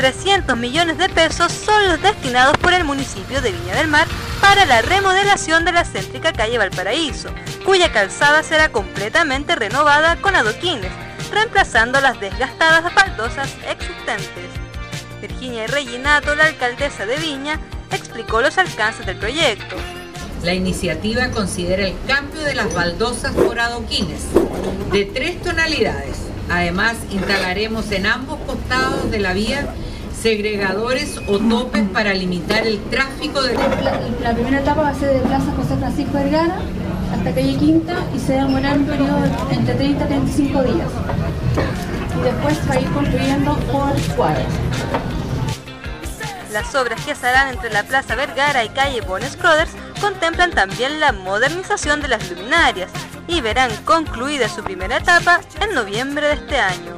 300 millones de pesos son los destinados por el municipio de Viña del Mar para la remodelación de la céntrica calle Valparaíso, cuya calzada será completamente renovada con adoquines, reemplazando las desgastadas baldosas existentes. Virginia Reginato, la alcaldesa de Viña, explicó los alcances del proyecto. La iniciativa considera el cambio de las baldosas por adoquines de 3 tonalidades. Además, instalaremos en ambos costados de la vía segregadores o topes para limitar el tráfico de... La primera etapa va a ser de Plaza José Francisco Vergara hasta calle Quinta y se va a demorar un periodo entre 30 y 35 días. Y después va a ir construyendo por cuadras. Las obras que se harán entre la Plaza Vergara y calle Bones Brothers contemplan también la modernización de las luminarias y verán concluida su primera etapa en noviembre de este año.